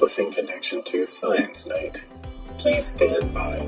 establishing connection to Science Night. Please stand by.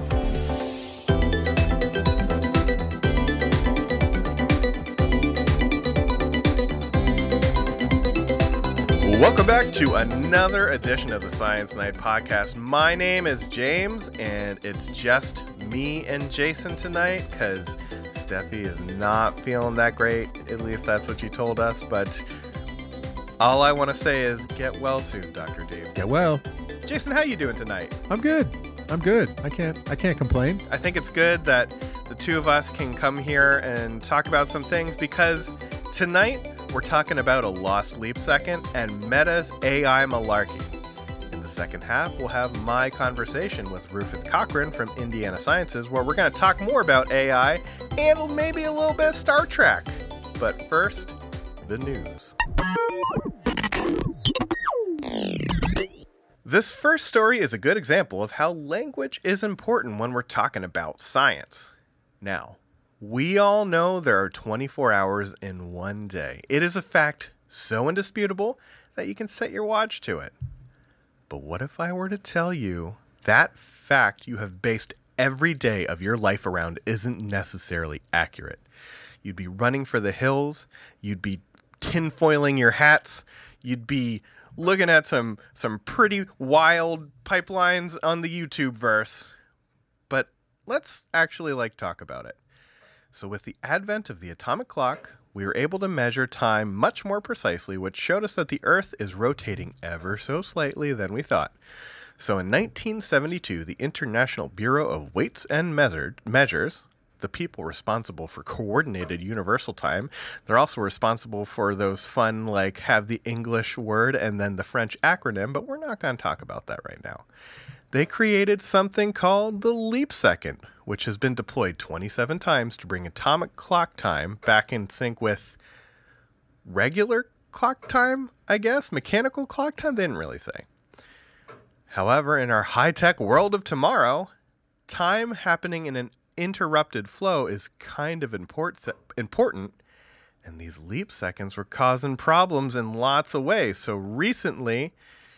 Welcome back to another edition of the Science Night podcast. My name is James, and it's just me and Jason tonight because Steffi is not feeling that great. At least that's what you told us. But all I want to say is get well soon, Dr. Dave. Get well. Jason, how you doing tonight? I'm good. I can't complain. I think it's good that the two of us can come here and talk about some things because tonight we're talking about a lost leap second and Meta's AI malarkey. In the second half, we'll have my conversation with Rufus Cochran from Indiana Sciences, where we're going to talk more about AI and maybe a little bit of Star Trek. But first, the news. This first story is a good example of how language is important when we're talking about science. Now, we all know there are 24 hours in one day. It is a fact so indisputable that you can set your watch to it. But what if I were to tell you that fact you have based every day of your life around isn't necessarily accurate? You'd be running for the hills. You'd be tinfoiling your hats. You'd be looking at some pretty wild pipelines on the YouTube verse. But let's actually talk about it. So with the advent of the atomic clock, we were able to measure time much more precisely, which showed us that the Earth is rotating ever so slightly than we thought. So in 1972, the International Bureau of Weights and Measures, the people responsible for coordinated universal time, they're also responsible for those fun, have the English word and then the French acronym, but we're not going to talk about that right now. They created something called the leap second, which has been deployed 27 times to bring atomic clock time back in sync with regular clock time, I guess. Mechanical clock time, they didn't really say. However, in our high-tech world of tomorrow, time happening in an interrupted flow is kind of important, and these leap seconds were causing problems in lots of ways. So recently,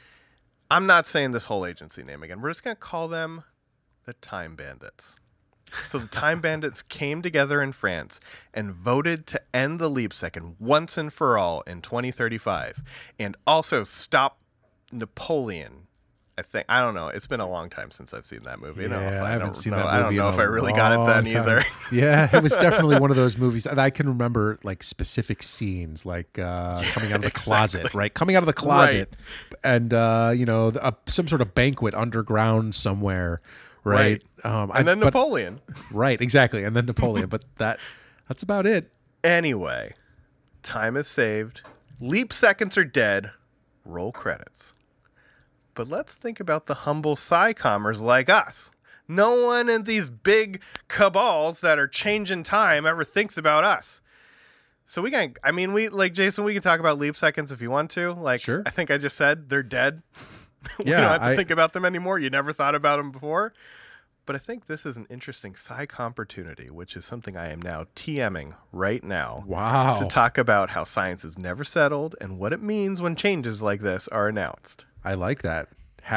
I'm not saying this whole agency name again. We're just going to call them the Time Bandits. So the Time Bandits came together in France and voted to end the leap second once and for all in 2035 and also stop Napoleon. I don't know. It's been a long time since I've seen that movie. I haven't seen that movie. I don't know if I really got it then either. Yeah, it was definitely one of those movies. I can remember specific scenes, coming out of the closet, right? Coming out of the closet, right. And some sort of banquet underground somewhere, right? And then Napoleon, right? Exactly, and then Napoleon. But that's about it. Anyway, time is saved. Leap seconds are dead. Roll credits. But let's think about the humble scicommers like us. No one in these big cabals that are changing time ever thinks about us. So Jason, we can talk about leap seconds if you want to. Sure. I think I just said they're dead. We Yeah, don't have to think about them anymore. You never thought about them before. But I think this is an interesting psych-opportunity, which is something I am now TMing right now. Wow. To talk about how science is never settled and what it means when changes like this are announced. I like that.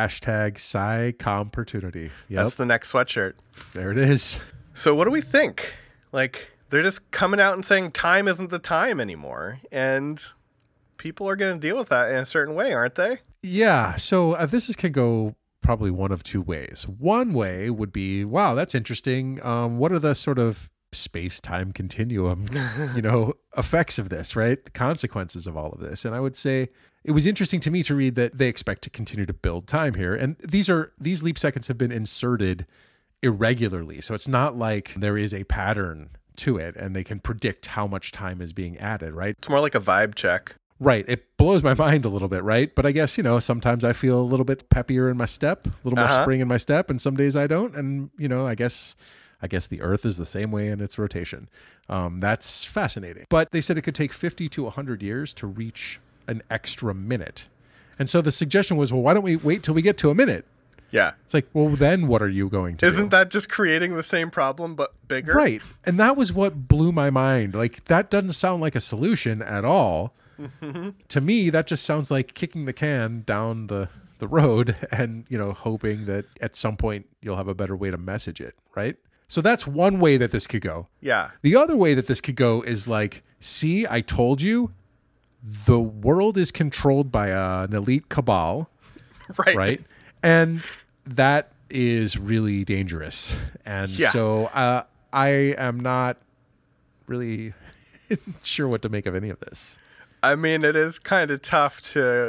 #psychopportunity. Yep. That's the next sweatshirt. There it is. So what do we think? They're just coming out and saying time isn't the time anymore. And people are going to deal with that in a certain way, aren't they? Yeah. So this can go probably one of two ways. One way would be, wow, that's interesting. What are the sort of space-time continuum, effects of this, right? The consequences of all of this. And I would say it was interesting to me to read that they expect to continue to build time here. And these leap seconds have been inserted irregularly. So it's not like there is a pattern to it and they can predict how much time is being added, right? It's more like a vibe check. Right. It blows my mind a little bit, right? But I guess, sometimes I feel a little bit peppier in my step, a little more spring in my step, and some days I don't. And, I guess the Earth is the same way in its rotation. That's fascinating. But they said it could take 50 to 100 years to reach an extra minute. And so the suggestion was, well, why don't we wait till we get to a minute? Yeah. It's like, well, then what are you going to do? Isn't that just creating the same problem but bigger? Right. And that was what blew my mind. That doesn't sound like a solution at all. To me, that just sounds like kicking the can down the the road and, hoping that at some point you'll have a better way to message it, right? So that's one way that this could go. Yeah. The other way that this could go is like, see, I told you the world is controlled by an elite cabal, right? And that is really dangerous. And so I am not really sure what to make of any of this. I mean, it is kind of tough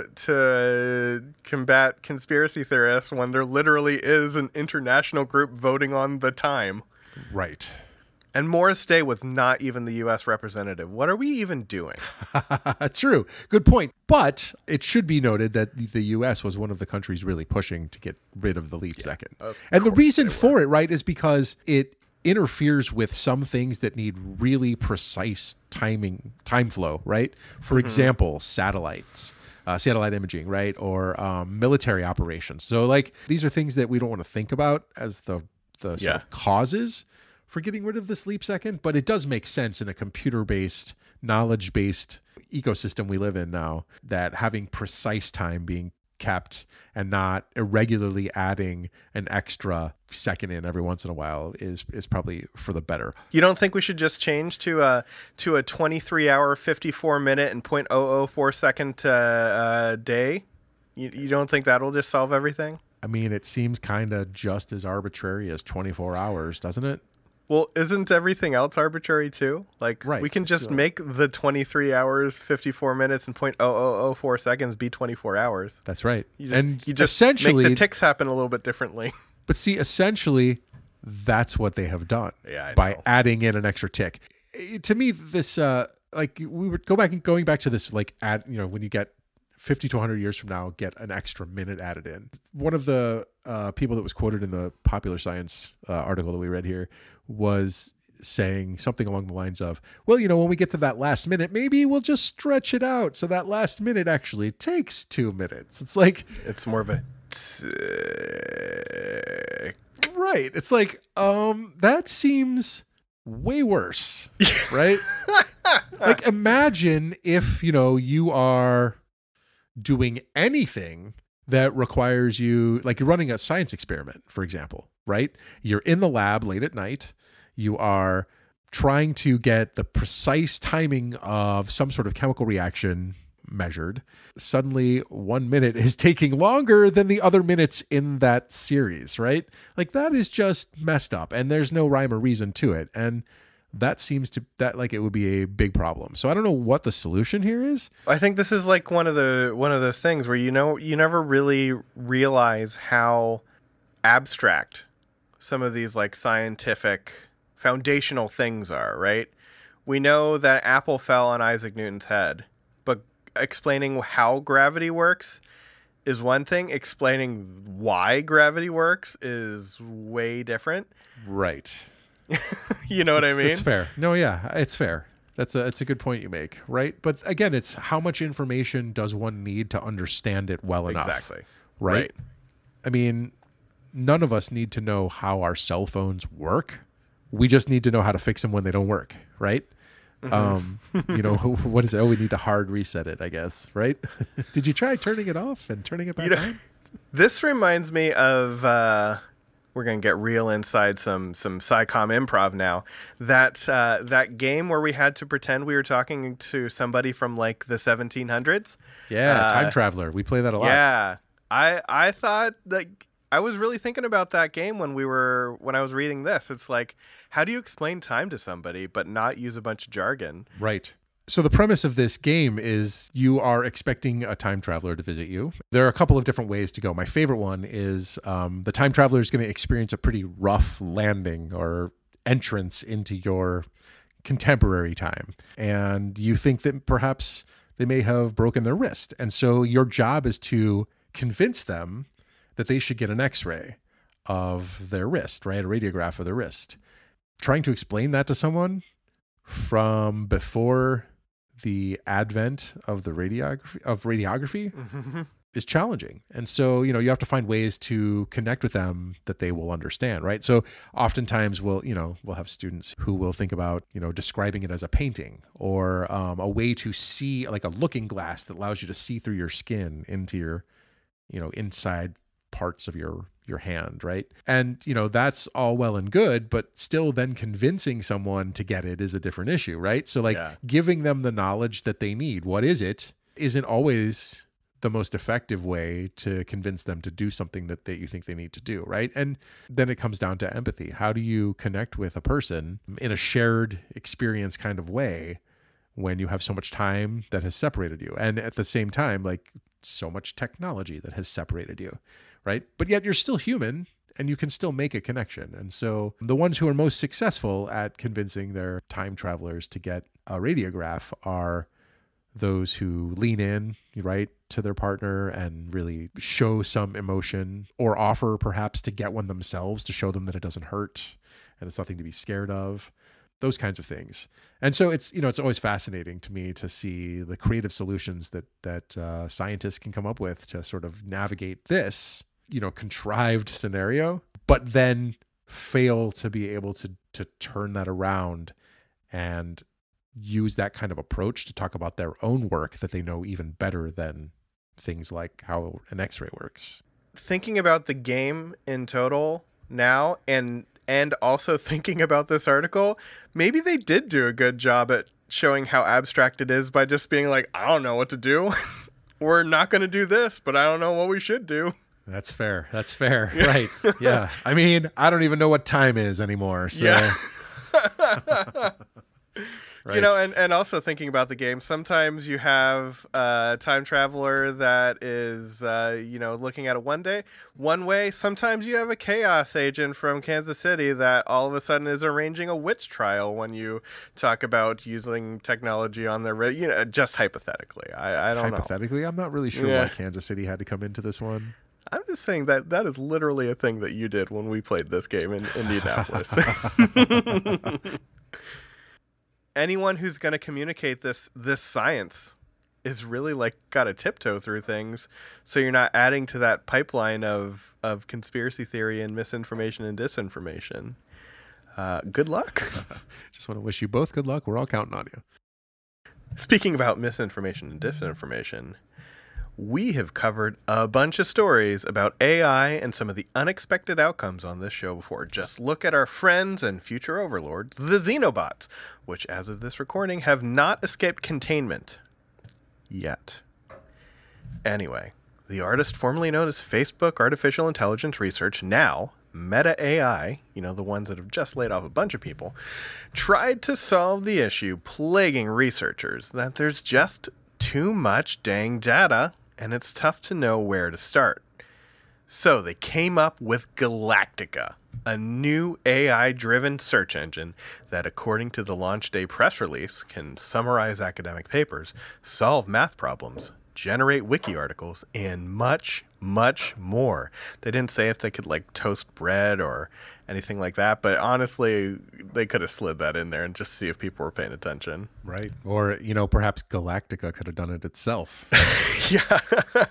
to combat conspiracy theorists when there literally is an international group voting on the time. Right. And Morris Day was not even the U.S. representative. What are we even doing? True. Good point. But it should be noted that the U.S. was one of the countries really pushing to get rid of the leap second. And the reason for it, right, is because it interferes with some things that need really precise time flow, right? For example, satellite imaging, right? Or military operations. So like these are things that we don't want to think about as the sort of causes for getting rid of this leap second, but it does make sense in a computer-based, knowledge-based ecosystem we live in now, that having precise time being kept and not irregularly adding an extra second in every once in a while is probably for the better. You don't think we should just change to a 23-hour, 54-minute, and 0.004 second day? You don't think that'll just solve everything? I mean, it seems kind of just as arbitrary as 24 hours, doesn't it? Well, isn't everything else arbitrary too? Like, we can just make the 23 hours, 54 minutes, and 0.0004 seconds be 24 hours. That's right. You just essentially make the ticks happen a little bit differently. But see, essentially, that's what they have done by adding in an extra tick. To me, this like we were going back to this, like when you get 50 to 100 years from now, get an extra minute added in. One of the people that was quoted in the Popular Science article that we read here was saying something along the lines of, well, when we get to that last minute, maybe we'll just stretch it out so that last minute actually takes 2 minutes. It's like, it's more of a right. It's like, that seems way worse, right? Like, imagine if, you are doing anything that requires you, like you're running a science experiment, for example, right? You're in the lab late at night. You are trying to get the precise timing of some sort of chemical reaction measured. Suddenly 1 minute is taking longer than the other minutes in that series, right? Like that is just messed up and there's no rhyme or reason to it. And that seems to like it would be a big problem. So I don't know what the solution here is. I think this is like one of those things where you never really realize how abstract some of these like scientific foundational things are, right? We know that Apple fell on Isaac Newton's head, but explaining how gravity works is one thing. Explaining why gravity works is way different. Right. You know what I mean? It's fair. No, yeah, it's fair. It's a good point you make, right? But again, it's how much information does one need to understand it well enough? Exactly. Right? I mean, none of us need to know how our cell phones work. We just need to know how to fix them when they don't work, right? What is it? Oh, we need to hard reset it, I guess, right? Did you try turning it off and turning it back on? This reminds me of we're gonna get real inside some scicomm improv now. That game where we had to pretend we were talking to somebody from like the 1700s. Yeah, Time Traveler. We play that a lot. Yeah, I thought like I was really thinking about that game when I was reading this. It's like, how do you explain time to somebody but not use a bunch of jargon? Right. So the premise of this game is you are expecting a time traveler to visit you. There are a couple of different ways to go. My favorite one is the time traveler is going to experience a pretty rough landing or entrance into your contemporary time. And you think that perhaps they may have broken their wrist. And so your job is to convince them that they should get an X-ray of their wrist, right? A radiograph of their wrist. Trying to explain that to someone from before the advent of the radiography is challenging. And so, you have to find ways to connect with them that they will understand, right? So oftentimes we'll have students who will think about, describing it as a painting or a way to see, like a looking glass that allows you to see through your skin into your inside parts of your hand, right? And that's all well and good, but still then convincing someone to get it is a different issue, right? So giving them the knowledge that they need, what is it, isn't always the most effective way to convince them to do something that you think they need to do, right? And then it comes down to empathy. How do you connect with a person in a shared experience kind of way when you have so much time that has separated you, and at the same time, so much technology that has separated you, right? But yet you're still human and you can still make a connection. And so the ones who are most successful at convincing their time travelers to get a radiograph are those who lean in, right, to their partner and really show some emotion, or offer perhaps to get one themselves to show them that it doesn't hurt and it's nothing to be scared of, those kinds of things. And so it's always fascinating to me to see the creative solutions that scientists can come up with to sort of navigate this, contrived scenario, but then fail to be able to turn that around and use that kind of approach to talk about their own work that they know even better than things like how an X-ray works. Thinking about the game in total now, and also thinking about this article, maybe they did do a good job at showing how abstract it is by just being like, I don't know what to do. We're not going to do this, but I don't know what we should do. That's fair. Right. Yeah. I mean, I don't even know what time is anymore. So. Yeah. Right. And also thinking about the game, sometimes you have a time traveler that is, looking at it one way. Sometimes you have a chaos agent from Kansas City that all of a sudden is arranging a witch trial when you talk about using technology on their, just hypothetically. I don't know. Hypothetically, I'm not really sure why Kansas City had to come into this one. I'm just saying that is literally a thing that you did when we played this game in Indianapolis. Anyone who's going to communicate this science is really got to tiptoe through things, so you're not adding to that pipeline of conspiracy theory and misinformation and disinformation. Good luck. Just want to wish you both good luck. We're all counting on you. Speaking about misinformation and disinformation, we have covered a bunch of stories about AI and some of the unexpected outcomes on this show before. Just look at our friends and future overlords, the Xenobots, which as of this recording have not escaped containment yet. Anyway, the artist formerly known as Facebook Artificial Intelligence Research, now Meta AI, the ones that have just laid off a bunch of people, tried to solve the issue plaguing researchers that there's just too much dang data and it's tough to know where to start. So they came up with Galactica, a new AI-driven search engine that, according to the launch day press release, can summarize academic papers, solve math problems, generate wiki articles, and much, much more. They didn't say if they could toast bread or anything like that, but honestly, they could have slid that in there and just see if people were paying attention. Right. Or, perhaps Galactica could have done it itself. Yeah.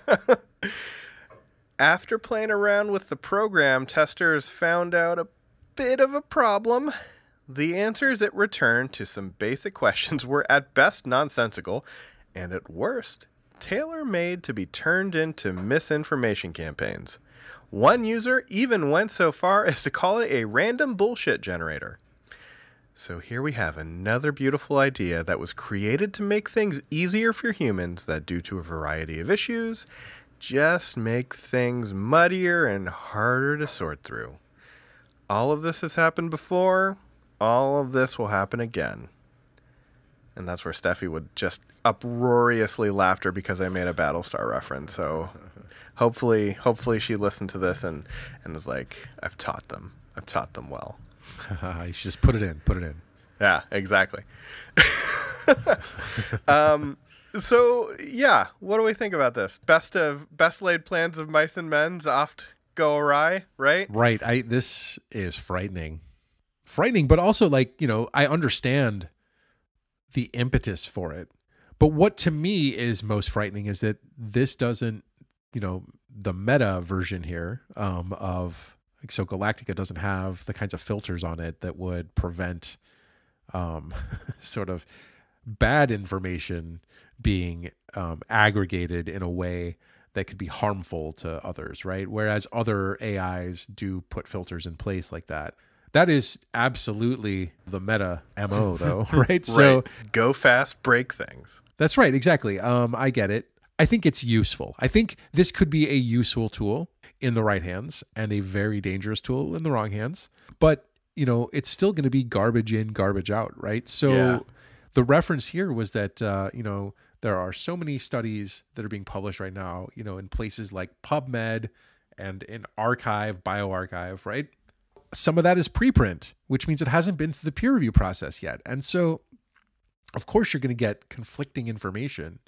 After playing around with the program, testers found out a bit of a problem. The answers it returned to some basic questions were at best nonsensical, and at worst, tailor-made to be turned into misinformation campaigns. One user even went so far as to call it a random bullshit generator. So here we have another beautiful idea that was created to make things easier for humans that, due to a variety of issues, just make things muddier and harder to sort through. All of this has happened before. All of this will happen again. And that's where Steffi would just uproariously laughter because I made a Battlestar reference. So hopefully she listened to this and was like, I've taught them well. You should just put it in. Yeah, exactly. So yeah, what do we think about this? Best laid plans of mice and men's oft go awry, right? Right. This is frightening, but also I understand the impetus for it. But what to me is most frightening is that this doesn't, the meta version here so Galactica doesn't have the kinds of filters on it that would prevent sort of bad information being aggregated in a way that could be harmful to others, right? Whereas other AIs do put filters in place like that. That is absolutely the meta MO though, right? So go fast, break things. That's right, exactly. I get it. I think it's useful. I think this could be a useful tool in the right hands and a very dangerous tool in the wrong hands. But, it's still going to be garbage in, garbage out, right? So the reference here was that, there are so many studies that are being published right now, in places like PubMed and in Archive, bioRxiv, right? Some of that is preprint, which means it hasn't been through the peer review process yet. And so, of course, you're going to get conflicting information,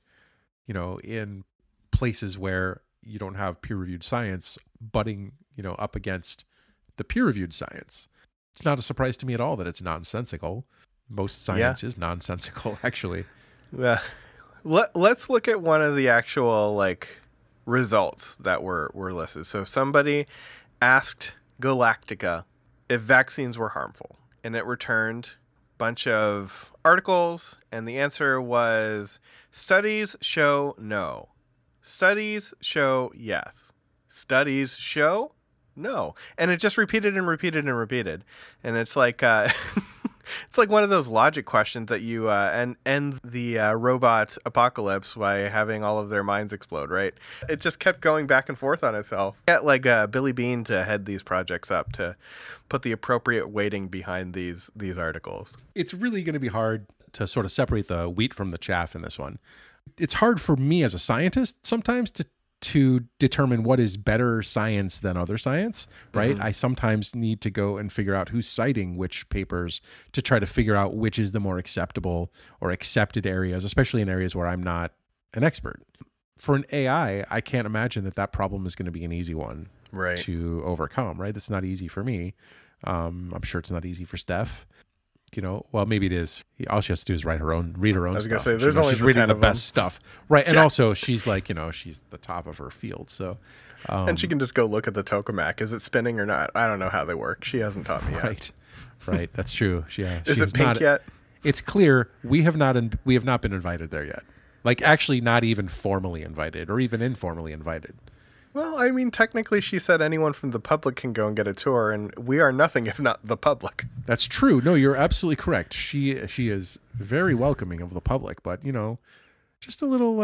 in places where you don't have peer-reviewed science butting, up against the peer-reviewed science. It's not a surprise to me at all that it's nonsensical. Most science is nonsensical, actually. Yeah. Let's look at one of the actual results that were listed. So somebody asked Galactica if vaccines were harmful, and it returned a bunch of articles, and the answer was studies show no. Studies show yes. Studies show no. And it just repeated and repeated and repeated. And it's like it's like one of those logic questions that you end the robot apocalypse by having all of their minds explode, right? It just kept going back and forth on itself. Get Billy Bean to head these projects up to put the appropriate weighting behind these articles. It's really going to be hard to sort of separate the wheat from the chaff in this one. It's hard for me as a scientist sometimes to determine what is better science than other science, right? I sometimes need to go and figure out who's citing which papers to try to figure out which is the more acceptable or accepted areas, especially in areas where I'm not an expert. For an AI, I can't imagine that problem is going to be an easy one to overcome, right? It's not easy for me. I'm sure it's not easy for Steph. Well, maybe it is. All she has to do is read her own stuff. I was going to say, there's only she's reading the best stuff. Right. And Yeah. also she's she's the top of her field. So, and she can just go look at the tokamak. Is it spinning or not? I don't know how they work. She hasn't taught me yet. Right. That's true. Is it pink yet? It's clear we have not been invited there yet. Actually not even formally invited or even informally invited. Well, I mean, technically she said anyone from the public can go and get a tour, and we are nothing if not the public. That's true. No, you're absolutely correct. She is very welcoming of the public, but just a little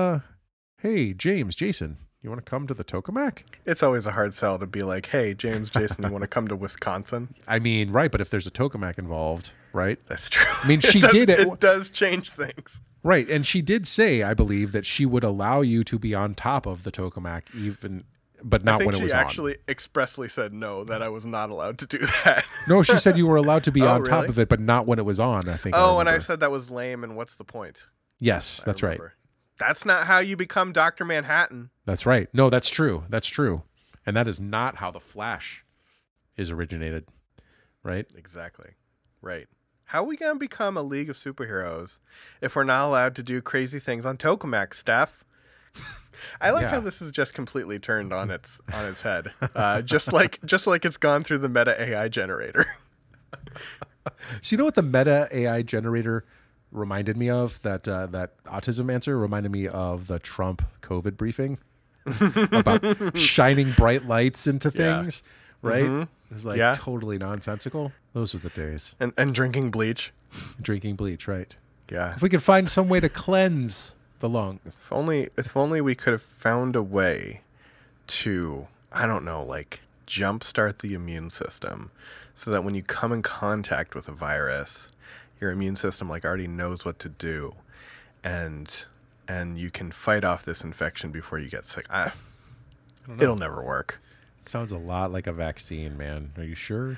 hey, Jason, you want to come to the tokamak? It's always a hard sell to be like, hey, Jason, you want to come to Wisconsin? I mean, right, but if there's a tokamak involved, right? That's true. I mean, it does change things. Right, and she did say, I believe, that she would allow you to be on top of the tokamak, but not when it was on. She actually expressly said no, that I was not allowed to do that. No, she said you were allowed to be on top really? of it, but not when it was on, I think. Oh, and I said that was lame, and what's the point? Yes, that's right. That's not how you become Dr. Manhattan. That's right. No, that's true. That's true. And that is not how the Flash is originated, right? Exactly. Right. How are we going to become a league of superheroes if we're not allowed to do crazy things on tokamak, Steph? I like how this is just completely turned on its head. Just like it's gone through the meta AI generator. So you know what the meta AI generator reminded me of? That autism answer reminded me of the Trump COVID briefing about shining bright lights into things, right? Mm-hmm. It was totally nonsensical. Those were the days. And drinking bleach. Drinking bleach, right. Yeah. If we could find some way to cleanse the lungs. If only we could have found a way to, I don't know, jumpstart the immune system so that when you come in contact with a virus, your immune system already knows what to do, and you can fight off this infection before you get sick. It'll never work. It sounds a lot like a vaccine, man. Are you sure?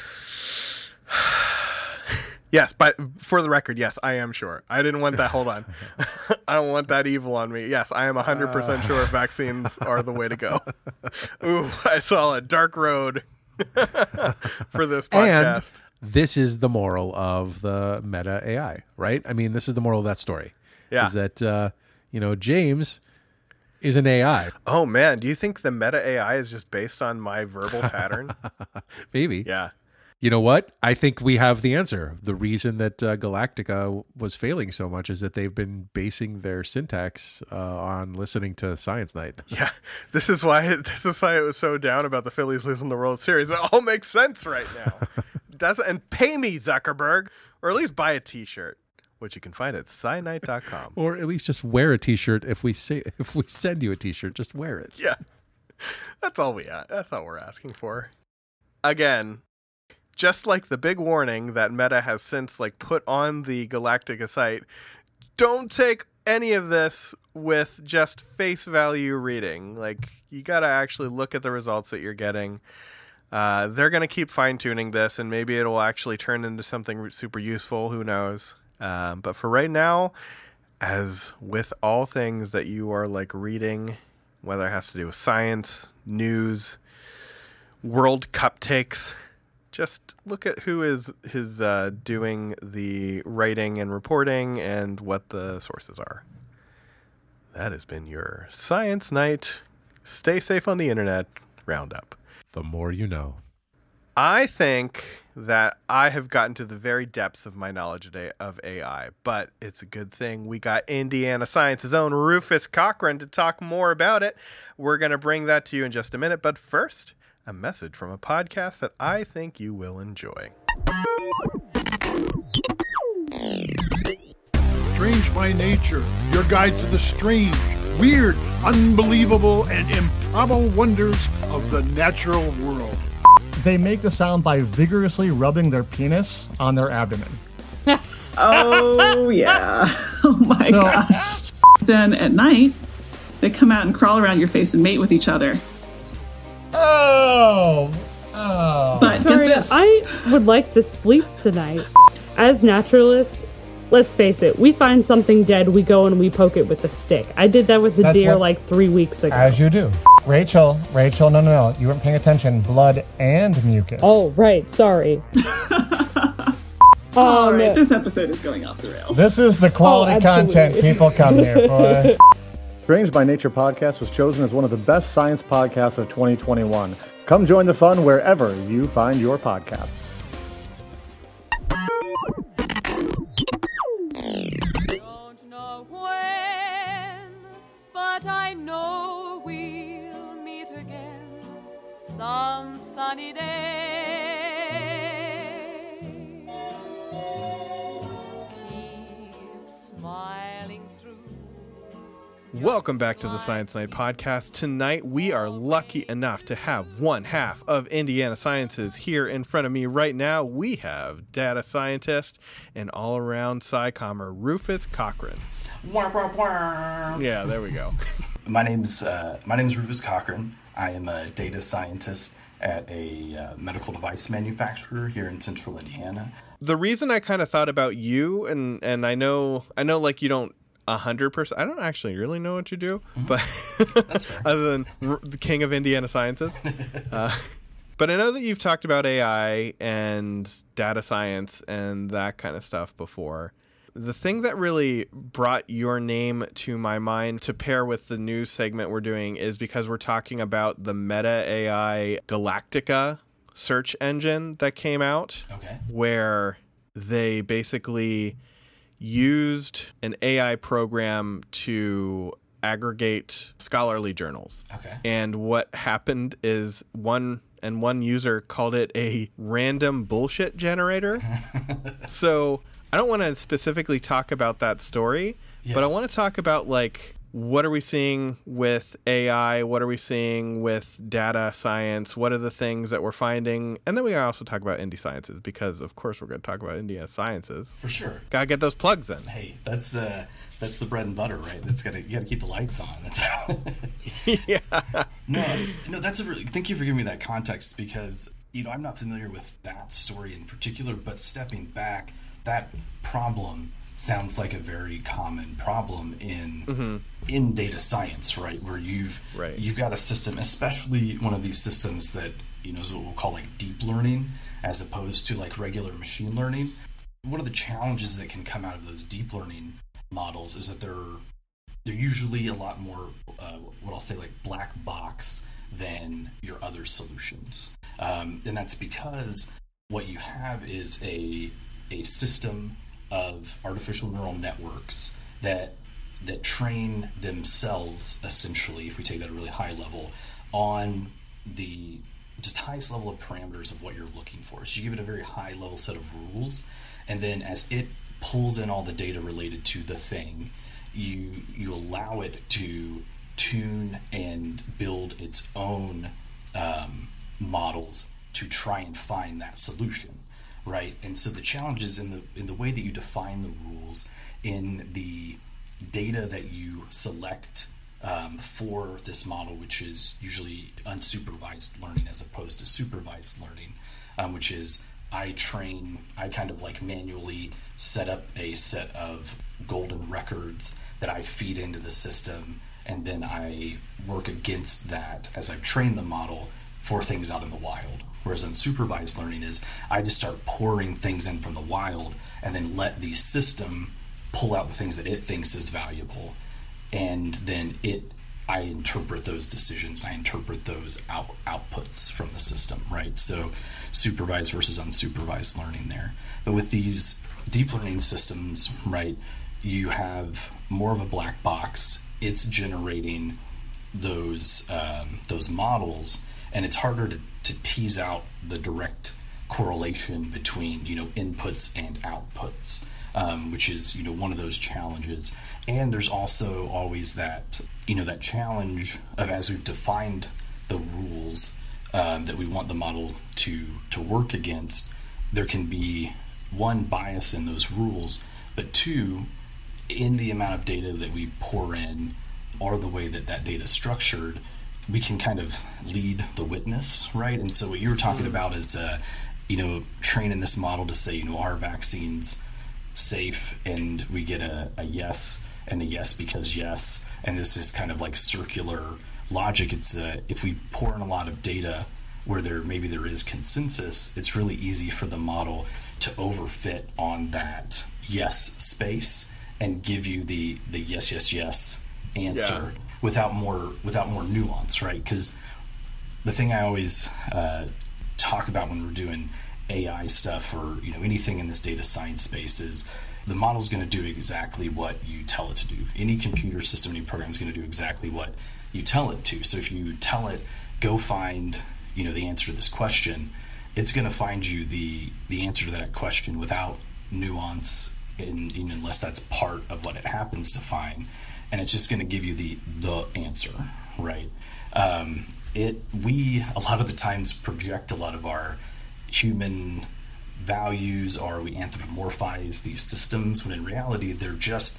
Yes, but for the record, yes, I am sure. I didn't want that. Hold on. I don't want that evil on me. Yes, I am 100% sure vaccines are the way to go. Ooh, I saw a dark road for this podcast. And this is the moral of the meta AI, right? I mean, this is the moral of that story. Yeah. Is that, James is an AI. Oh, man. Do you think the meta AI is just based on my verbal pattern? Maybe. Yeah. You know what? I think we have the answer. The reason that Galactica was failing so much is that they've been basing their syntax on listening to Science Night. Yeah, this is why it was so down about the Phillies losing the World Series. It all makes sense right now. And pay me, Zuckerberg, or at least buy a T-shirt, which you can find at sciennight.com. Or at least just wear a T-shirt. If we send you a T-shirt, just wear it. Yeah, that's all we're asking for. Again, just like the big warning that Meta has since put on the Galactica site, don't take any of this with just face value reading. You got to actually look at the results that you're getting. They're going to keep fine-tuning this, and maybe it'll actually turn into something super useful. Who knows? But for right now, as with all things that you are reading, whether it has to do with science, news, World Cup takes, just look at who is doing the writing and reporting and what the sources are. That has been your Science Night, stay safe on the internet roundup. The more you know. I think that I have gotten to the very depths of my knowledge today of AI, but it's a good thing we got Indiana Science's own Rufus Cochran to talk more about it. We're going to bring that to you in just a minute, but first, a message from a podcast that I think you will enjoy. Strange by Nature, your guide to the strange, weird, unbelievable, and improbable wonders of the natural world. They make the sound by vigorously rubbing their penis on their abdomen. Oh, yeah. Oh, my gosh. Then at night, they come out and crawl around your face and mate with each other. Oh. But Victoria, get this. I would like to sleep tonight. As naturalists, let's face it, we find something dead, we go and we poke it with a stick. I did that with the deer 3 weeks ago. As you do. Rachel, no. You weren't paying attention. Blood and mucus. Oh, right. Sorry. All right, this episode is going off the rails. This is the quality content people come here for. Strange by Nature podcast was chosen as one of the best science podcasts of 2021. Come join the fun wherever you find your podcasts. Don't know when, but I know we'll meet again some sunny day. Keep smiling through. Welcome back to the Science Night podcast. Tonight, we are lucky enough to have one half of Indiana Sciences here in front of me right now. We have data scientist and all-around scicomer Rufus Cochran. Yeah, there we go. My name's Rufus Cochran. I am a data scientist at a medical device manufacturer here in central Indiana. The reason I kind of thought about you, and I know you don't 100%. I don't actually really know what you do, but That's fair. other than the king of Indiana Sciences. But I know that you've talked about AI and data science and that kind of stuff before. The thing that really brought your name to my mind to pair with the news segment we're doing is because we're talking about the Meta AI Galactica search engine that came out. Okay. Where they basically used an AI program to aggregate scholarly journals. Okay. And what happened is one user called it a random bullshit generator. So I don't want to specifically talk about that story, but I want to talk about what are we seeing with AI? What are we seeing with data science? What are the things that we're finding? And then we also talk about indie sciences because, of course, we're going to talk about Indiana Sciences. For sure. Gotta get those plugs in. Hey, that's the bread and butter, right? You gotta keep the lights on. Yeah. No, that's thank you for giving me that context because I'm not familiar with that story in particular, but stepping back, that problem sounds like a very common problem in data science, right? Where you've got a system, especially one of these systems that is what we'll call deep learning, as opposed to regular machine learning. One of the challenges that can come out of those deep learning models is that they're usually a lot more what I'll say black box than your other solutions, and that's because what you have is a system of artificial neural networks that train themselves, essentially, if we take that at a really high level, on the just highest level of parameters of what you're looking for. So you give it a very high level set of rules, and then as it pulls in all the data related to the thing, you allow it to tune and build its own models to try and find that solution, right? And so the challenge is in the way that you define the rules, in the data that you select for this model, which is usually unsupervised learning as opposed to supervised learning, which is I kind of like manually set up a set of golden records that I feed into the system, and then I work against that as I train the model for things out in the wild. Whereas unsupervised learning is I just start pouring things in from the wild and then let the system pull out the things that it thinks is valuable, and then I interpret those decisions, I interpret those outputs from the system, right? So supervised versus unsupervised learning there. But with these deep learning systems, right, you have more of a black box. It's generating those models, and it's harder to tease out the direct correlation between inputs and outputs, which is one of those challenges. And there's also always that that challenge of, as we've defined the rules that we want the model to work against, there can be one, bias in those rules, but two, in the amount of data that we pour in or the way that data is structured, we can kind of lead the witness, right? And so what you were talking about is training this model to say our vaccine's safe, and we get a yes and a yes because yes, and this is kind of like circular logic. It's if we pour in a lot of data where there is consensus, it's really easy for the model to overfit on that yes space and give you the yes answer without more nuance, right? Because the thing I always talk about when we're doing AI stuff or anything in this data science space is the model's going to do exactly what you tell it to do. Any computer system, any program is going to do exactly what you tell it to. So if you tell it, go find the answer to this question, it's going to find you the answer to that question without nuance, unless that's part of what it happens to find, and it's just going to give you the answer, right? We a lot of the times project a lot of our human values, or we anthropomorphize these systems, when in reality they're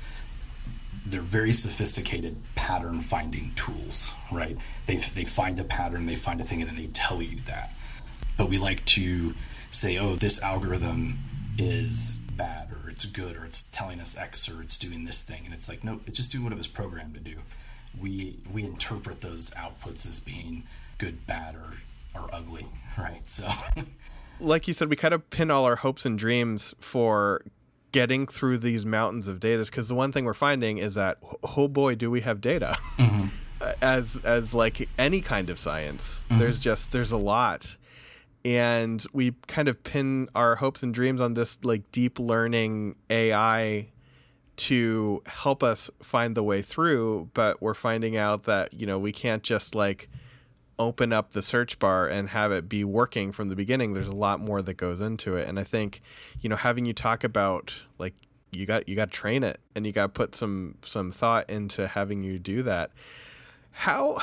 very sophisticated pattern finding tools, right? They find a pattern, they find a thing, and then they tell you that. But we like to say, oh, this algorithm is bad, or it's good, or it's telling us X, or it's doing this thing, and it's like, no, it's just doing what it was programmed to do. We interpret those outputs as being good, bad, or ugly, right? So like you said, we kind of pin all our hopes and dreams for getting through these mountains of data, because the one thing we're finding is that, oh boy, do we have data. Mm-hmm. as like any kind of science. Mm-hmm. there's a lot, and we kind of pin our hopes and dreams on this like deep learning AI to help us find the way through, but we're finding out that we can't just like open up the search bar and have it be working from the beginning. There's a lot more that goes into it. And I think, having you talk about like, you got to train it, and you got to put some thought into having you do that. How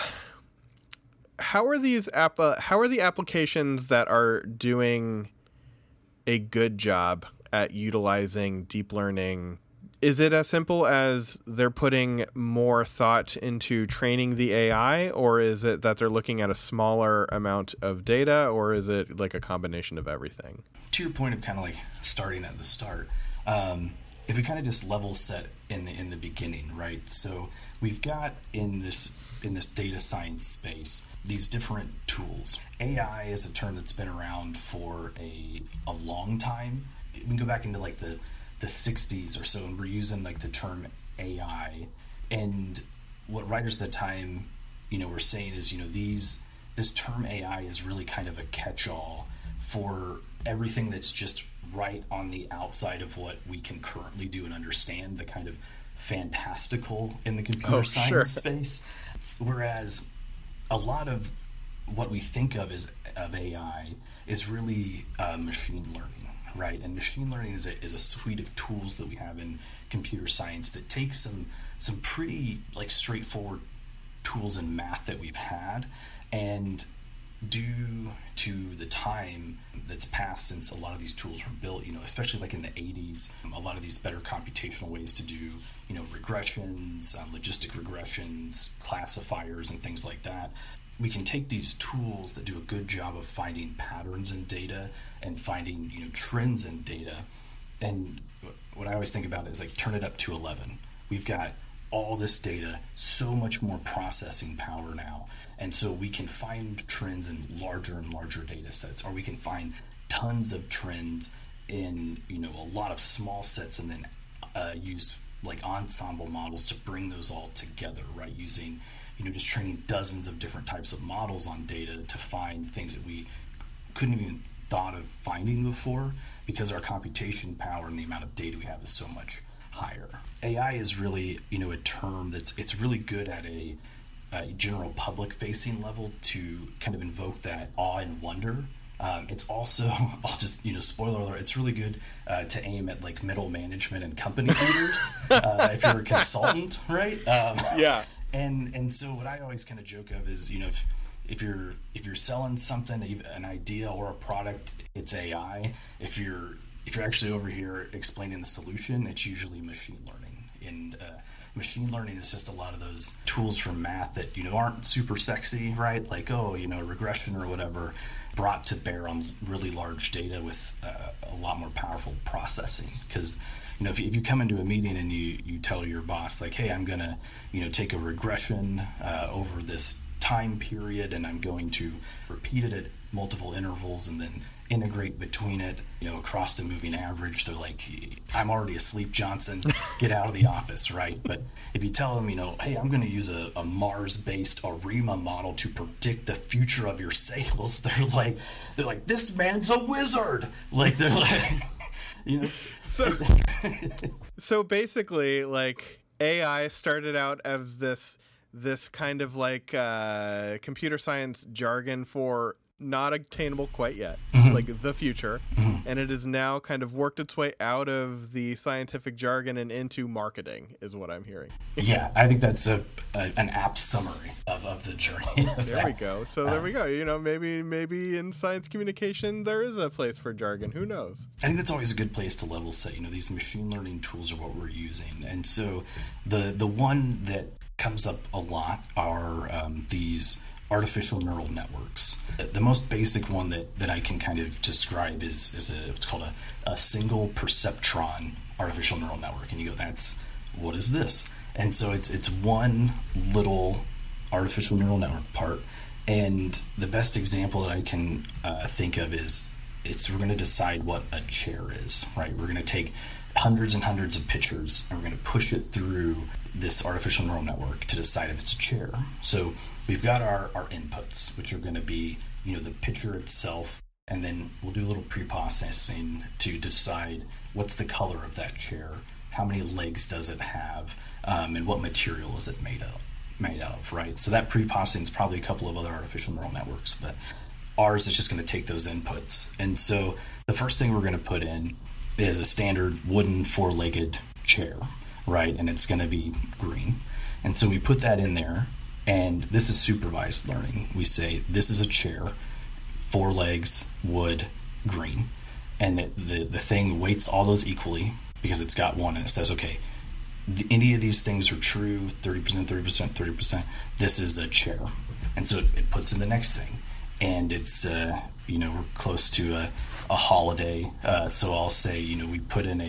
are the applications that are doing a good job at utilizing deep learning? Is it as simple as they're putting more thought into training the AI, or is it that they're looking at a smaller amount of data, or is it like a combination of everything? To your point of kind of like starting at the start, if we kind of just level set in the beginning, right? So we've got in this data science space these different tools. AI is a term that's been around for a long time. We can go back into like the 60s or so, and we're using like the term AI, and what writers at the time were saying is this term AI is really kind of a catch-all for everything that's just right on the outside of what we can currently do and understand, the kind of fantastical in the computer science space. Whereas a lot of what we think of as of AI is really machine learning, right? And machine learning is a suite of tools that we have in computer science that take some pretty like straightforward tools in math that we've had, and due to the time that's passed since a lot of these tools were built, especially like in the 80s, a lot of these better computational ways to do, regressions, logistic regressions, classifiers, and things like that. We can take these tools that do a good job of finding patterns in data and finding, trends in data. And what I always think about is like turn it up to 11. We've got all this data, so much more processing power now. And so we can find trends in larger and larger data sets, or we can find tons of trends in, a lot of small sets, and then use like ensemble models to bring those all together, right? Using, just training dozens of different types of models on data to find things that we couldn't even thought of finding before, because our computation power and the amount of data we have is so much higher. AI is really, a term it's really good at a general public facing level to kind of invoke that awe and wonder. It's also, I'll just, spoiler alert, it's really good to aim at like middle management and company leaders if you're a consultant, right? Yeah. And so what I always kind of joke of is, if you're selling something, an idea or a product, it's AI. If you're actually over here explaining the solution, it's usually machine learning. And machine learning is just a lot of those tools from math that aren't super sexy, right? Like regression or whatever, brought to bear on really large data with a lot more powerful processing. Because if you come into a meeting and you tell your boss like, hey, I'm gonna take a regression over this time period, and I'm going to repeat it at multiple intervals and then integrate between it, across the moving average, they're like, I'm already asleep, Johnson, get out of the office, right? But if you tell them, hey, I'm going to use a Mars-based ARIMA model to predict the future of your sales, they're like, this man's a wizard. Like, they're like, So basically, like, AI started out as this kind of like computer science jargon for not attainable quite yet, like the future, and it has now kind of worked its way out of the scientific jargon and into marketing, is what I'm hearing. Yeah, I think that's an apt summary of the journey. There we go. So there we go. Maybe in science communication there is a place for jargon. Who knows? I think that's always a good place to level set. These machine learning tools are what we're using, and so the one that comes up a lot are these artificial neural networks. The most basic one that I can kind of describe is what's called a single perceptron artificial neural network. And you go, what is this? And so it's one little artificial neural network part. And the best example that I can think of is we're going to decide what a chair is, right? We're going to take hundreds and hundreds of pictures and we're going to push it through this artificial neural network to decide if it's a chair. So we've got our inputs, which are going to be, the picture itself, and then we'll do a little pre-processing to decide what's the color of that chair, how many legs does it have, and what material is it made out of, right? So that pre-processing is probably a couple of other artificial neural networks, but ours is just going to take those inputs. And so the first thing we're going to put in is a standard wooden four-legged chair, right? And it's going to be green. And so we put that in there. And this is supervised learning. We say, this is a chair, 4 legs, wood, green. And the thing weights all those equally because it's got one, and it says, okay, any of these things are true, 30%, 30%, 30%, this is a chair. And so it puts in the next thing. And it's, we're close to a holiday. So I'll say, we put in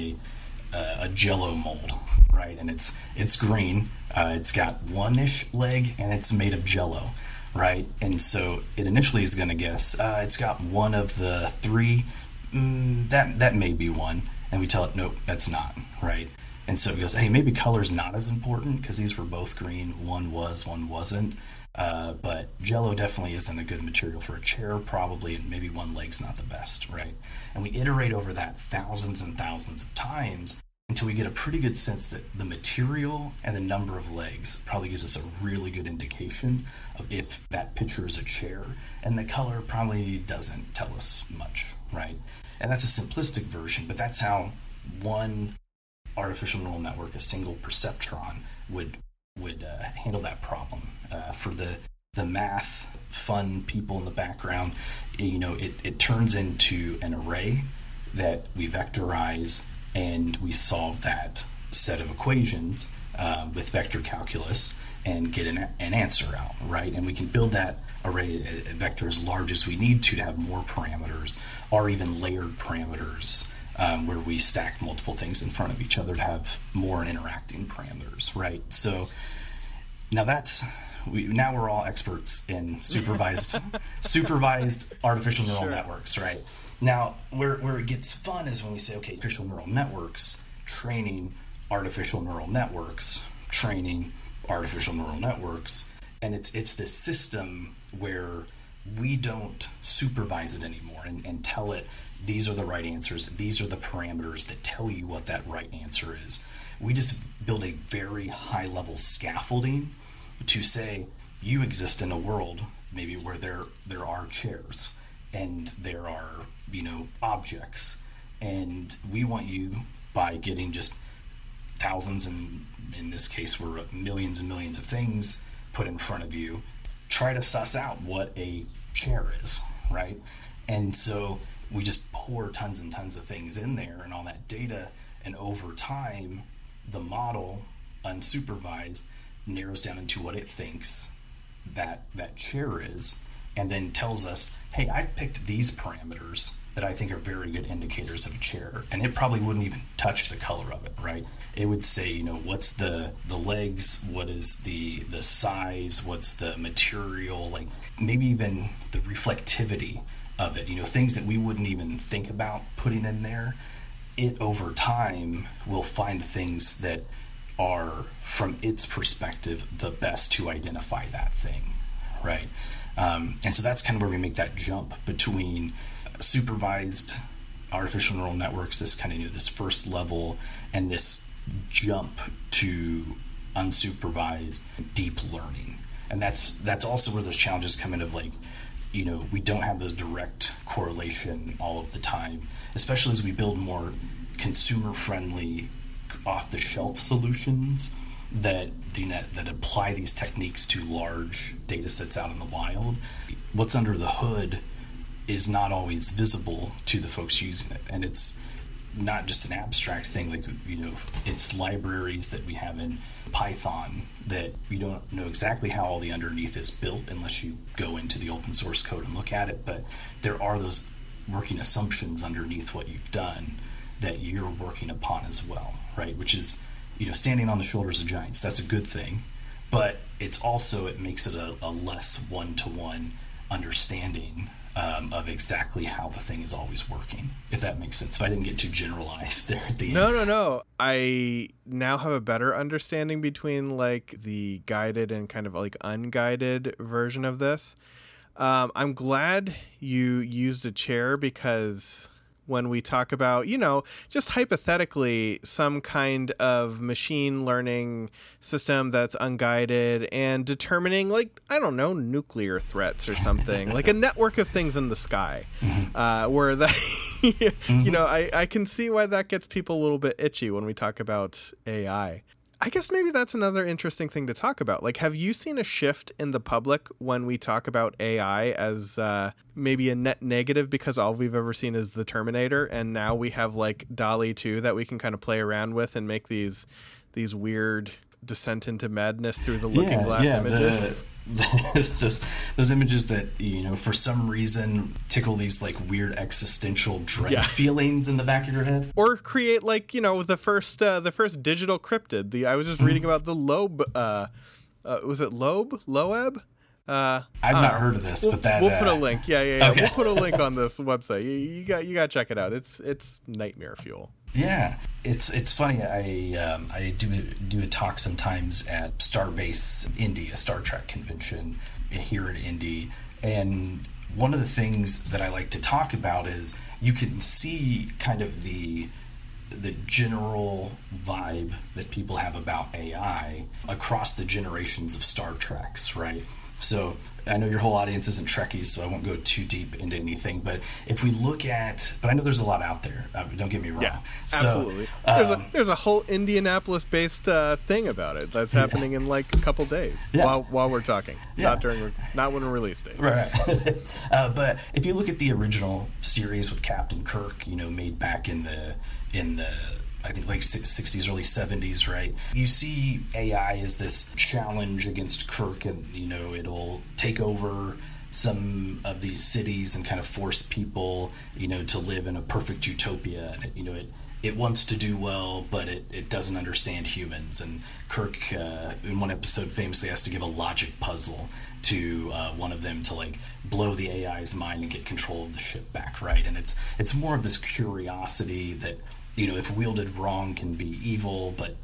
a Jell-O mold, right? And it's green. It's got one-ish leg, and it's made of Jell-O, right? And so it initially is going to guess it's got one of the 3. That may be one, and we tell it, nope, that's not, right? And so he goes, hey, maybe color's not as important because these were both green. One was, one wasn't. But Jell-O definitely isn't a good material for a chair, probably, and maybe one leg's not the best, right? And we iterate over that thousands and thousands of times until we get a pretty good sense that the material and the number of legs probably gives us a really good indication of if that picture is a chair, and the color probably doesn't tell us much, right? And that's a simplistic version, but that's how one artificial neural network, a single perceptron, would handle that problem. For the math fun people in the background, it turns into an array that we vectorize, and we solve that set of equations with vector calculus and get an answer out, right? And we can build that array a vector as large as we need to have more parameters, or even layered parameters, where we stack multiple things in front of each other to have more interacting parameters, right? So now now we're all experts in supervised artificial neural networks, right? Now, where it gets fun is when we say, okay, artificial neural networks, training artificial neural networks, training artificial neural networks, and it's this system where we don't supervise it anymore and tell it these are the right answers, these are the parameters that tell you what that right answer is. We just build a very high level scaffolding to say you exist in a world maybe where there are chairs and there are objects, and we want you, by getting just thousands, and in this case we're millions and millions of things put in front of you, try to suss out what a chair is, right? And so we just pour tons and tons of things in there and all that data, and over time the model, unsupervised, narrows down into what it thinks that chair is, and then tells us, hey, I've picked these parameters that I think are very good indicators of a chair. And it probably wouldn't even touch the color of it, right? It would say, what's the legs, what is the size, what's the material, like maybe even the reflectivity of it, things that we wouldn't even think about putting in there. It, over time, will find the things that are, from its perspective, the best to identify that thing, right? And so that's kind of where we make that jump between supervised artificial neural networks, this kind of this first level, and this jump to unsupervised deep learning. And that's also where those challenges come in of we don't have the direct correlation all of the time, especially as we build more consumer-friendly, off-the-shelf solutions that apply these techniques to large data sets out in the wild. What's under the hood is not always visible to the folks using it, and it's not just an abstract thing. It's libraries that we have in Python that you don't know exactly how all the underneath is built unless you go into the open source code and look at it, but there are those working assumptions underneath what you've done that you're working upon as well, right? Which is, standing on the shoulders of giants. That's a good thing, but it makes it a less one-to-one understanding of exactly how the thing is always working, if that makes sense. If I didn't get too generalized there at the end. No. I now have a better understanding between the guided and kind of unguided version of this. I'm glad you used a chair, because when we talk about, just hypothetically, some kind of machine learning system that's unguided and determining, I don't know, nuclear threats or something, like a network of things in the sky, where that, I can see why that gets people a little bit itchy when we talk about AI. I guess maybe that's another interesting thing to talk about. Have you seen a shift in the public when we talk about AI as maybe a net negative, because all we've ever seen is the Terminator, and now we have DALL-E 2 that we can kind of play around with and make these weird descent into madness through the looking glass images? Those images that for some reason tickle these weird existential dread feelings in the back of your head, or create the first digital cryptid. I was just reading about the Loeb. Was it Loeb? I've not heard of this, but we'll put a link. Yeah. Okay. We'll put a link on this website. You got to check it out. It's nightmare fuel. Yeah, it's funny. I do a talk sometimes at Starbase Indy, a Star Trek convention here in Indy, and one of the things that I like to talk about is you can see kind of the general vibe that people have about AI across the generations of Star Treks, right? So I know your whole audience isn't Trekkies, so I won't go too deep into anything. But if we look at, but I know there's a lot out there. Don't get me wrong. Yeah, absolutely. So, there's a whole Indianapolis-based thing about it that's happening in like a couple days while we're talking. Yeah. Not when a release date. Right. But if you look at the original series with Captain Kirk, made back in the I think like 60s, early 70s, right? You see AI as this challenge against Kirk, and it'll take over some of these cities and kind of force people, to live in a perfect utopia. And it wants to do well, but it doesn't understand humans. And Kirk, in one episode, famously has to give a logic puzzle to one of them to like blow the AI's mind and get control of the ship back, right? And it's more of this curiosity that, if wielded wrong can be evil, but,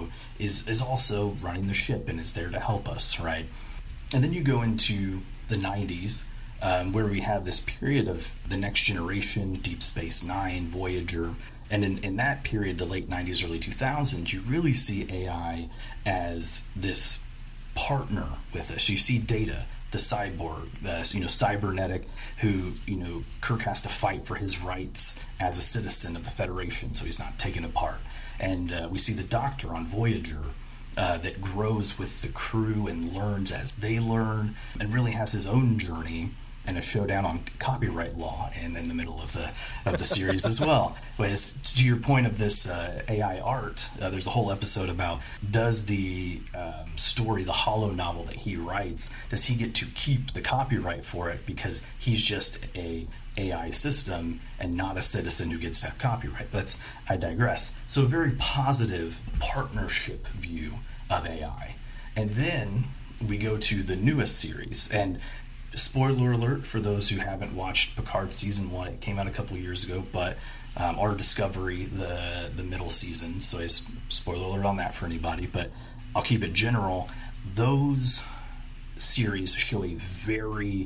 is also running the ship and is there to help us, right? And then you go into the 90s, where we have this period of the Next Generation, Deep Space Nine, Voyager, and in that period, the late 90s, early 2000s, you really see AI as this partner with us. You see Data, the cyborg, cybernetic, who, Kirk has to fight for his rights as a citizen of the Federation, so he's not taken apart. And we see the Doctor on Voyager that grows with the crew and learns as they learn, and really has his own journey and a showdown on copyright law in the middle of the series as well. Whereas, to your point of this AI art, there's a whole episode about, does the story, the holo novel that he writes, does he get to keep the copyright for it because he's just a AI system and not a citizen who gets to have copyright? But I digress. So a very positive partnership view of AI. And then we go to the newest series, and spoiler alert for those who haven't watched Picard season 1, it came out a couple of years ago, but our Discovery, the middle season, so it's spoiler alert on that for anybody, but I'll keep it general. Those series show a very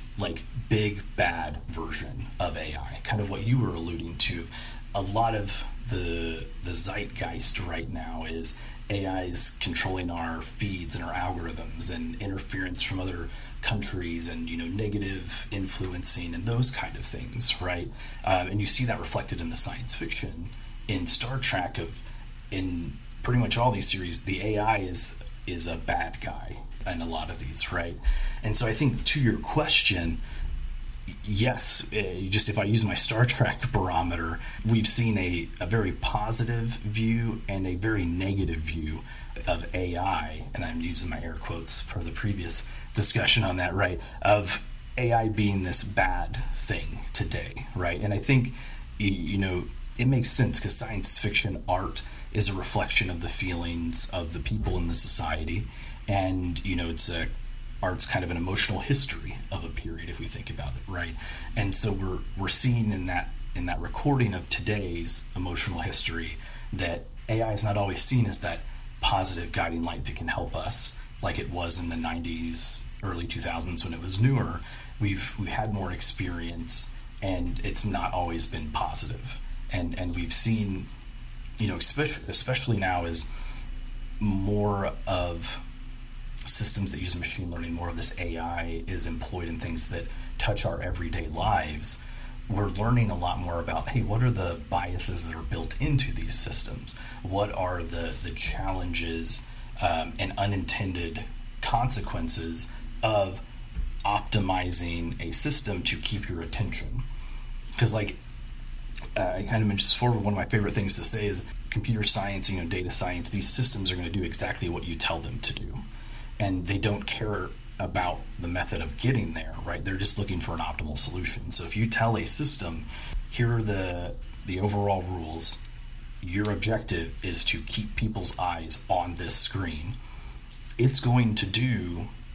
big bad version of AI, kind of what you were alluding to. A lot of the zeitgeist right now is AI's controlling our feeds and our algorithms, and interference from other countries, and negative influencing and those kind of things, right? And you see that reflected in the science fiction in Star Trek. In pretty much all these series, the AI is a bad guy in a lot of these, right? And so I think, to your question, yes, just if I use my Star Trek barometer, we've seen a very positive view and a very negative view of AI, and I'm using my air quotes for the previous discussion on that, right, of AI being this bad thing today, right? And I think, it makes sense, because science fiction art is a reflection of the feelings of the people in the society, and, art's kind of an emotional history of a period, if we think about it, right? And so we're seeing in that recording of today's emotional history that AI is not always seen as that positive guiding light that can help us, like it was in the 90s, early 2000s when it was newer. We've had more experience, and it's not always been positive. And we've seen, especially now, as more of systems that use machine learning, more of this AI is employed in things that touch our everyday lives. We're learning a lot more about, hey, what are the biases that are built into these systems? What are the challenges and unintended consequences of optimizing a system to keep your attention? Because, I kind of mentioned this before, but one of my favorite things to say is computer science, data science, these systems are going to do exactly what you tell them to do. And they don't care about the method of getting there, right? They're just looking for an optimal solution. So if you tell a system, here are the overall rules, your objective is to keep people's eyes on this screen, it's going to do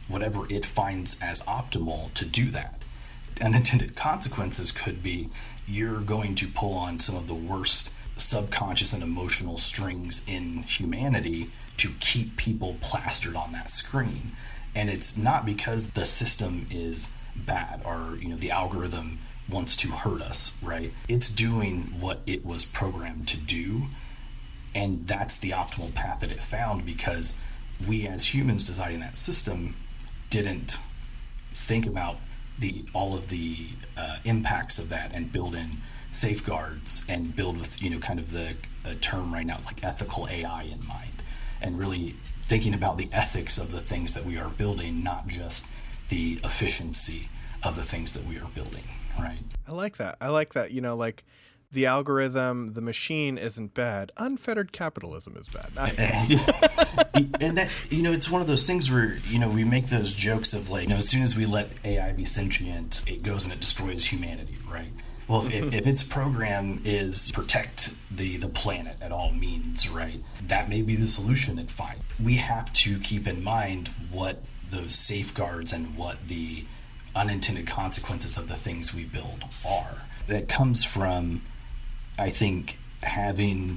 whatever it finds as optimal to do that. Unintended consequences could be you're going to pull on some of the worst subconscious and emotional strings in humanity to keep people plastered on that screen. And it's not because the system is bad or, the algorithm wants to hurt us, right? It's doing what it was programmed to do. And that's the optimal path that it found, because we as humans designing that system didn't think about all of the impacts of that and build in safeguards and build with, kind of the term right now, like ethical AI in mind, and really thinking about the ethics of the things that we are building, not just the efficiency of the things that we are building, right? I like that. Like the algorithm, the machine isn't bad. Unfettered capitalism is bad. And that, it's one of those things where, we make those jokes of like, as soon as we let AI be sentient, it goes and it destroys humanity, right? Well, if its program is protect the planet at all means, right, that may be the solution it finds. We have to keep in mind what those safeguards and what the unintended consequences of the things we build are. That comes from, I think, having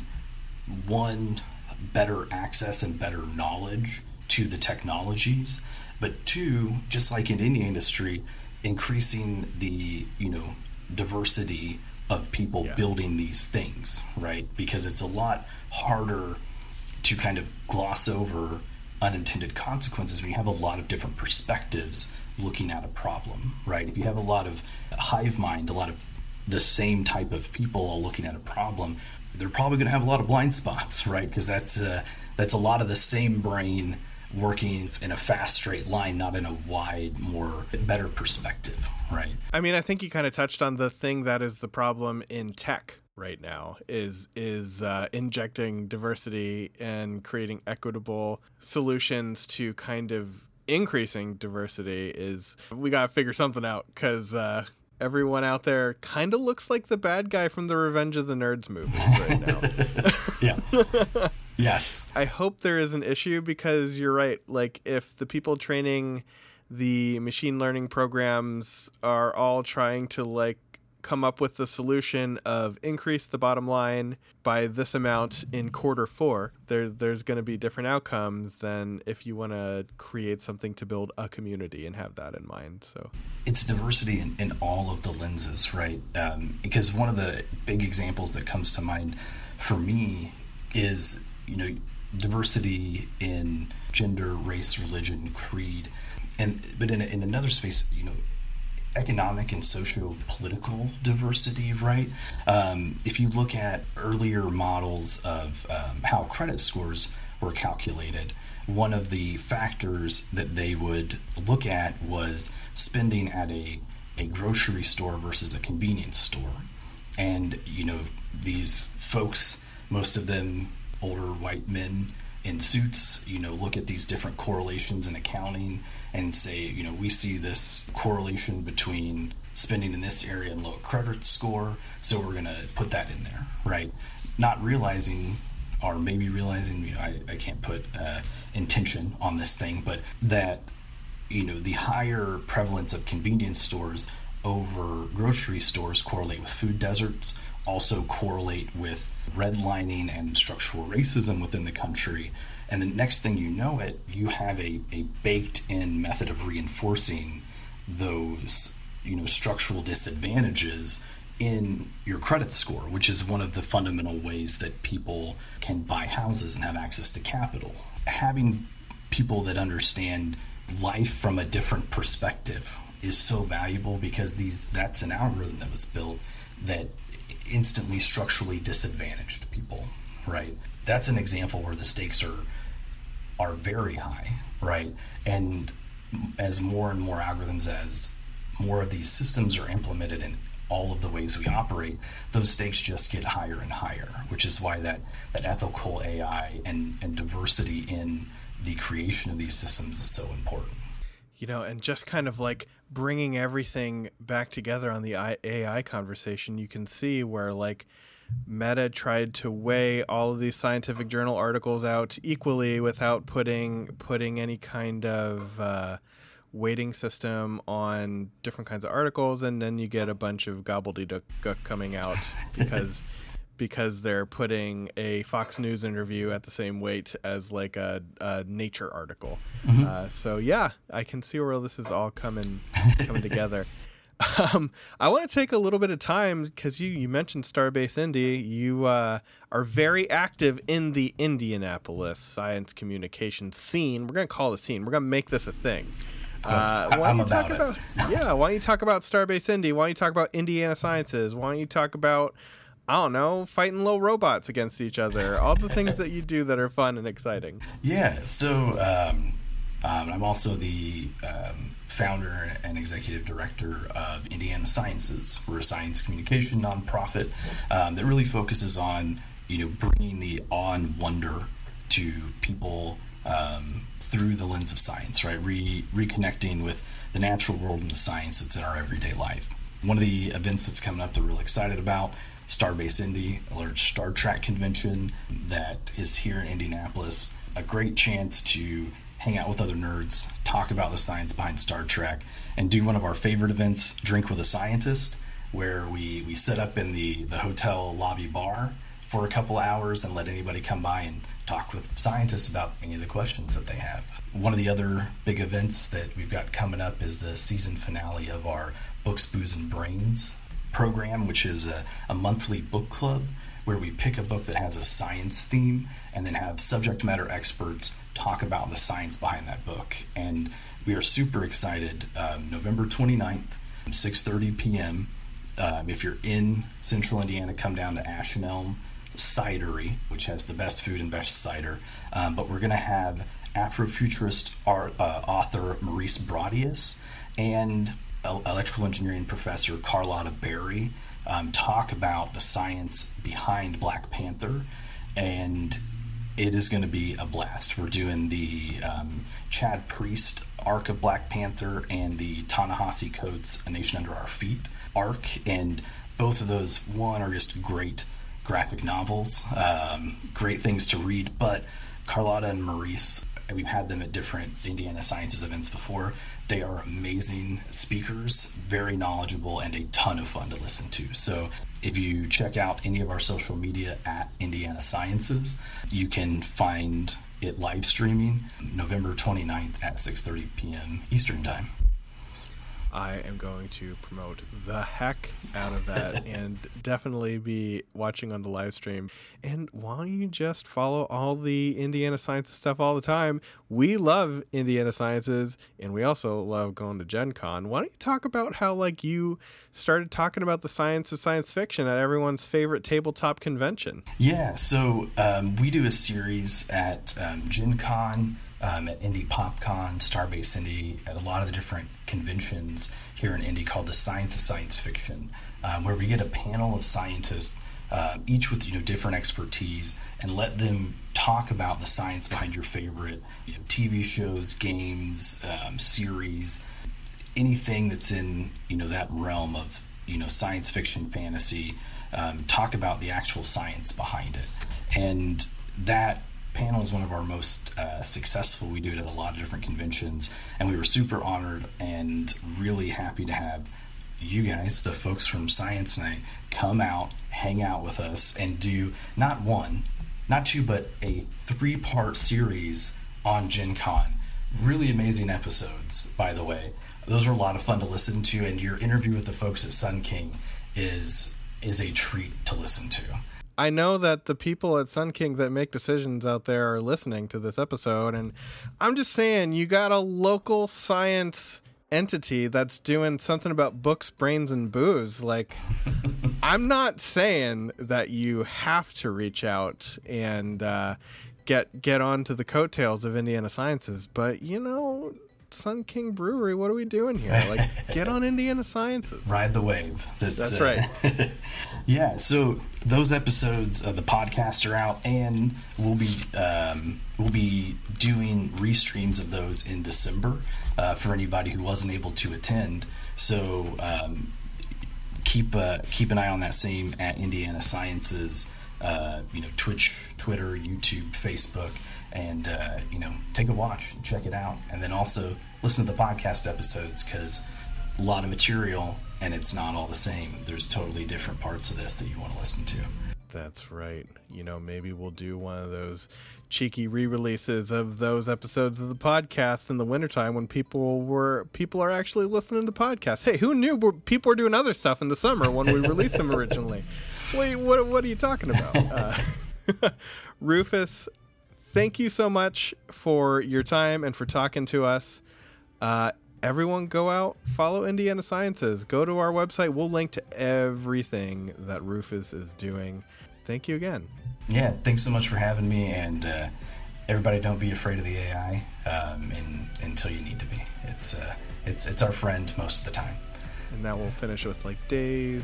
one, better access and better knowledge to the technologies, but two, just like in any industry, increasing the, diversity of people building these things, right? Because it's a lot harder to kind of gloss over unintended consequences when you have a lot of different perspectives looking at a problem, right? If you have a lot of hive mind, a lot of the same type of people all looking at a problem, they're probably going to have a lot of blind spots, right? Because that's a lot of the same brain working in a fast straight line, not in a wide, better perspective, right? I mean, I think you kind of touched on the thing that is the problem in tech right now is injecting diversity and creating equitable solutions to kind of increasing diversity. Is we got to figure something out, because everyone out there kind of looks like the bad guy from the Revenge of the Nerds movies right now. Yeah. Yes. I hope there is an issue, because you're right. Like, if the people training the machine learning programs are all trying to come up with the solution of increase the bottom line by this amount in Q4, there's going to be different outcomes than if you want to create something to build a community and have that in mind. So it's diversity in all of the lenses, right? Because one of the big examples that comes to mind for me is, diversity in gender, race, religion, creed, but in another space, economic and socio-political diversity, right? If you look at earlier models of how credit scores were calculated, one of the factors that they would look at was spending at a grocery store versus a convenience store. And, these folks, most of them older white men in suits, look at these different correlations in accounting and say, we see this correlation between spending in this area and low credit score, so we're going to put that in there, right? Not realizing, or maybe realizing, I can't put intention on this thing, but that, the higher prevalence of convenience stores over grocery stores correlate with food deserts, also correlate with redlining and structural racism within the country. And the next thing you know it, you have a baked-in method of reinforcing those, structural disadvantages in your credit score, which is one of the fundamental ways that people can buy houses and have access to capital. Having people that understand life from a different perspective is so valuable, because that's an algorithm that was built that instantly structurally disadvantaged people, right? That's an example where the stakes are very high, right? And as more and more algorithms, as more of these systems are implemented in all of the ways we operate, those stakes just get higher and higher, which is why that ethical AI and diversity in the creation of these systems is so important. And just kind of bringing everything back together on the AI conversation, you can see where Meta tried to weigh all of these scientific journal articles out equally without putting any kind of weighting system on different kinds of articles, and then you get a bunch of gobbledygook coming out because they're putting a Fox News interview at the same weight as like a Nature article. So yeah, I can see where this is all coming together. I want to take a little bit of time because you mentioned Starbase Indy. You are very active in the Indianapolis science communication scene. We're going to call it a scene. We're going to make this a thing. Why don't you talk about Starbase Indy? Why don't you talk about Indiana Sciences? Why don't you talk about, I don't know, fighting little robots against each other? All the things that you do that are fun and exciting. Yeah, so I'm also the founder and executive director of Indiana Sciences. We're a science communication nonprofit that really focuses on, bringing the awe and wonder to people through the lens of science, right? Reconnecting with the natural world and the science that's in our everyday life. One of the events that's coming up that we're really excited about, Starbase Indy, a large Star Trek convention that is here in Indianapolis. A great chance to hang out with other nerds, talk about the science behind Star Trek, and do one of our favorite events, Drink with a Scientist, where we sit up in the hotel lobby bar for a couple hours and let anybody come by and talk with scientists about any of the questions that they have. One of the other big events that we've got coming up is the season finale of our Books, Booze, and Brains program, which is a monthly book club where we pick a book that has a science theme and then have subject matter experts talk about the science behind that book. And we are super excited. November 29th, 6:30 p.m. If you're in central Indiana, come down to Ash and Elm Cidery, which has the best food and best cider. But we're going to have Afrofuturist author Maurice Brodius and electrical engineering professor Carlotta Berry talk about the science behind Black Panther, and it is going to be a blast. We're doing the Chad Priest arc of Black Panther and the Ta-Nehisi Coates A Nation Under Our Feet arc, and both of those, one, are just great graphic novels, great things to read, but Carlotta and Maurice, we've had them at different Indiana Sciences events before. They are amazing speakers, very knowledgeable, and a ton of fun to listen to. So if you check out any of our social media at Indiana Sciences, you can find it live streaming November 29th at 6:30 p.m. Eastern Time. I am going to promote the heck out of that and definitely be watching on the live stream. And why don't you just follow all the Indiana Sciences stuff all the time? We love Indiana Sciences, and we also love going to Gen Con. Why don't you talk about how you started talking about the science of science fiction at everyone's favorite tabletop convention? Yeah, so we do a series at Gen Con, at Indy PopCon, Starbase Indy, at a lot of the different conventions here in Indy called the Science of Science Fiction, where we get a panel of scientists, each with different expertise, and let them talk about the science behind your favorite TV shows, games, series, anything that's in that realm of science fiction, fantasy. Talk about the actual science behind it, and that panel is one of our most successful. We do it at a lot of different conventions, and we were super honored and really happy to have you guys, the folks from Science Night, come out, hang out with us, and do not one, not two, but a 3-part series on Gen Con. Really amazing episodes, by the way. Those are a lot of fun to listen to, and your interview with the folks at Sun King is a treat to listen to. I know that the people at Sun King that make decisions out there are listening to this episode, and I'm just saying, you got a local science entity that's doing something about books, brains, and booze. I'm not saying that you have to reach out and get onto the coattails of Indiana Sciences, but Sun King Brewery, what are we doing here? Get on Indiana Sciences. Ride the wave. That's right. Yeah, so those episodes of the podcast are out, and we'll be doing restreams of those in December for anybody who wasn't able to attend. So keep an eye on that same at Indiana Sciences, Twitch, Twitter, YouTube, Facebook, and take a watch, check it out, and then also listen to the podcast episodes, because a lot of material and it's not all the same. There's totally different parts of this that you want to listen to. That's right. Maybe we'll do one of those cheeky re-releases of those episodes of the podcast in the wintertime when people are actually listening to podcasts. Hey, who knew people were doing other stuff in the summer when we released them originally? Wait, what are you talking about? Rufus, thank you so much for your time and for talking to us. Everyone go out, follow Indiana Sciences. Go to our website. We'll link to everything that Rufus is doing. Thank you again. Yeah, thanks so much for having me. And everybody, don't be afraid of the AI until you need to be. It's our friend most of the time. And that will finish with like Daisy.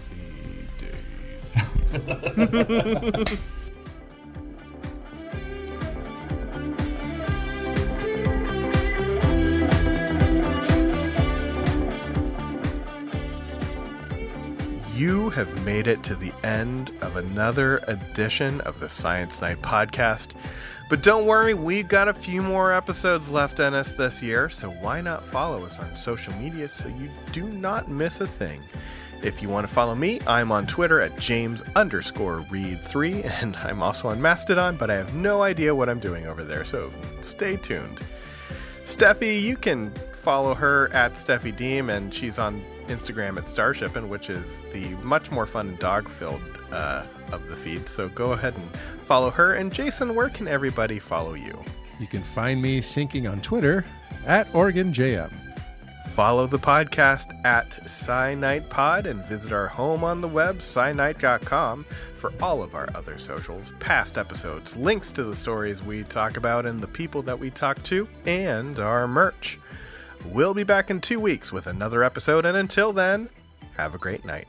You have made it to the end of another edition of the Science Night podcast. But don't worry, we've got a few more episodes left in us this year, so why not follow us on social media so you do not miss a thing. If you want to follow me, I'm on Twitter at James_Reed3, and I'm also on Mastodon, but I have no idea what I'm doing over there, so stay tuned. Steffi, you can follow her at Steffi Deem, and she's on Instagram at Starshippin', which is the much more fun and dog-filled of the feed. So go ahead and follow her. And Jason, where can everybody follow you? You can find me syncing on Twitter at OregonJM. Follow the podcast at SciNightPod and visit our home on the web, SciNight.com, for all of our other socials, past episodes, links to the stories we talk about and the people that we talk to, and our merch. We'll be back in 2 weeks with another episode, and until then, have a great night.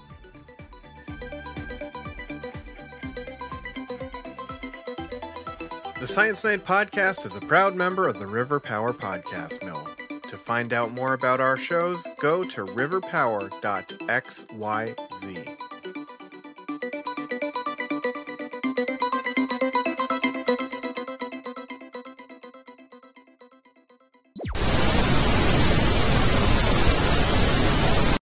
The Science Night Podcast is a proud member of the Riverpower Podcast Mill. To find out more about our shows, go to riverpower.xyz.